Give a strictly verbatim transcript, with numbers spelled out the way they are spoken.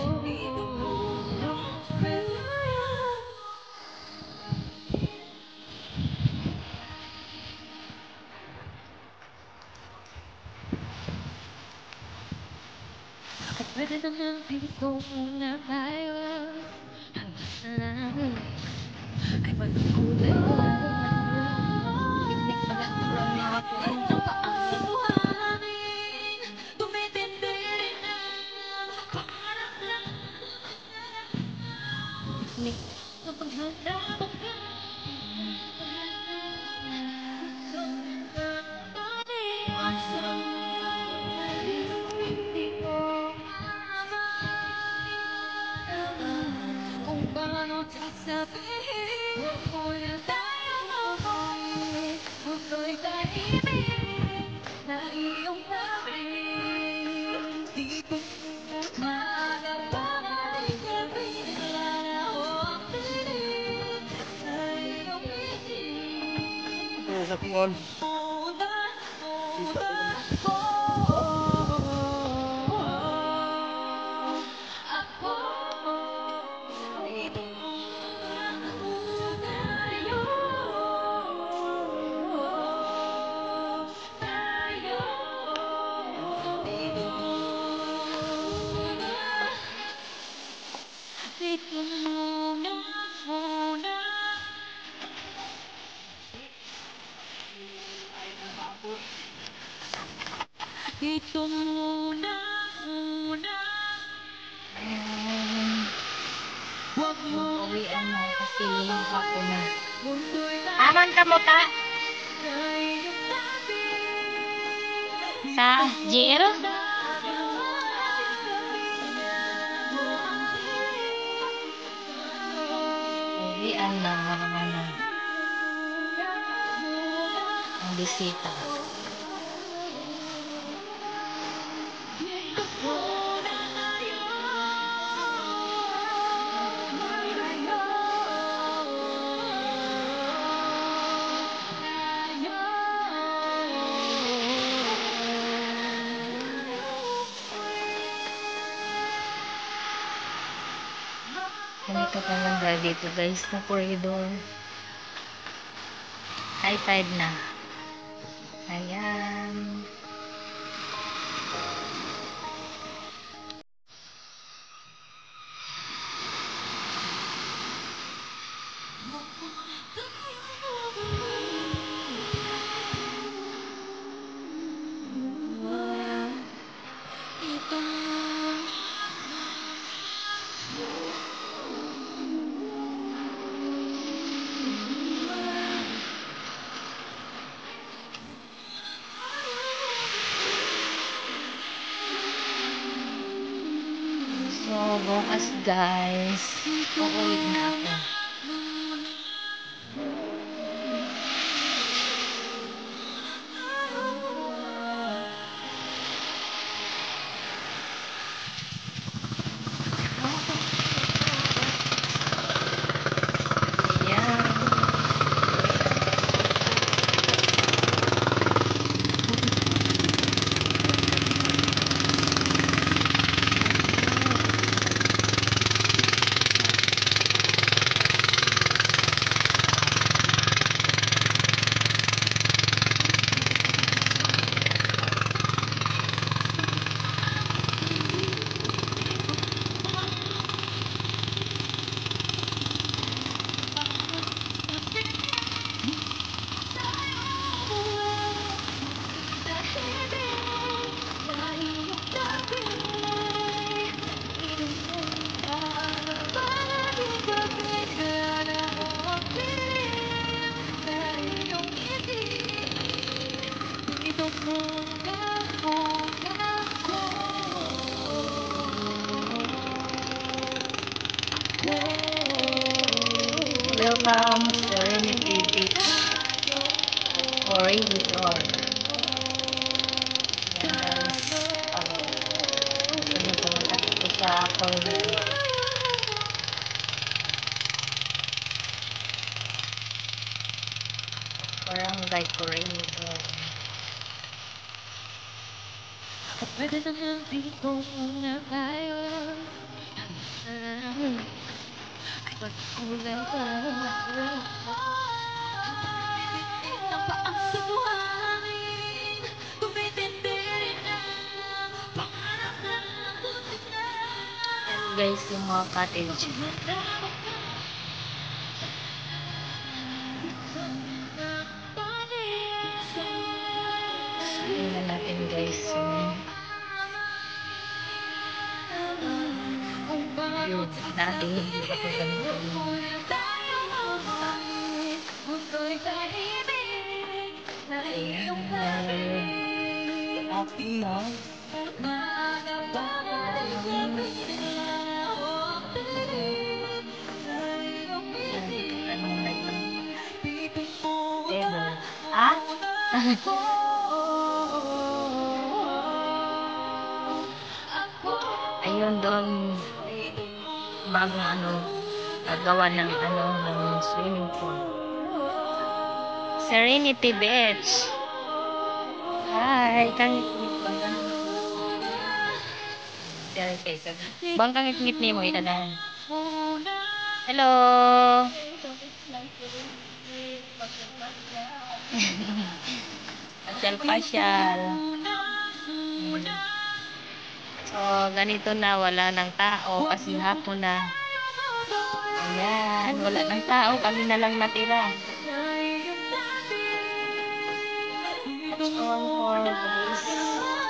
Pwede naman dito muna tayo hanggang sa namin ay magkulay na. Hindi pa lang nakakuha ng paanin. Tumitindi rin ang pangarap na hindi ko paghanda ko ka. Kung paano sasabihin ako'y na tayo ako'y Ako'y tahimik na iyong labing Di ko makakapagay sabihin wala na akong pilit sa iyong isip. Ano sa kuwan? Una, una ko Ako Tayo Tayo Dito muna muna Dito muna muna Huwag mo Uwian mo kasi ako na. Mundo'y Aman ka mo ta? Sa G L? Uwian na mga na. Ang bisita. Ganito ka lang dito guys na corridor. High tide na. Ayan. So, bukas guys, uuwi na ako. Welcome to Serenity Beach Corridor. Yan guys. Pag gusto nyo pumunta dito sa corridor. Barangay Corridor. Pwede naman dito muna tayo Pagkulang ka. Ang paang kunwangin, tumitindi na, pangarap na buti na. Yan guys, yung mga cottage. Tingnan natin guys yung view natin. Kapag ganito yung happy na. Ah? Ayun doon bagong ano gagawa ng ano ng swimming pool. Serenity Beach. Hi, kang Bang kang ngit ni mo ita na. Hello. Pasyal-pasyal. So, ganito na, wala ng tao kasi hapon na. Ayan, wala ng tao, kami na lang natira. That's all for this